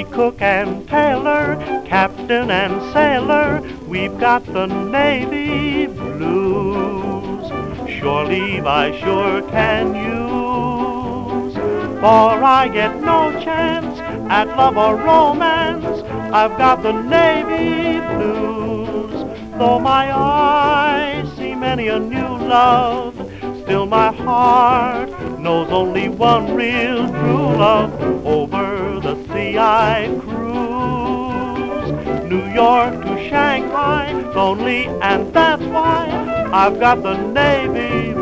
cook and tailor, captain and sailor, we've got the Navy blues. Shore leave I sure can use, for I get no chance at love or romance. I've got the Navy blues. Though my eyes see many a new love, still my heart knows only one real true love. Over the sea I cruise, New York to Shanghai, lonely, and that's why I've got the Navy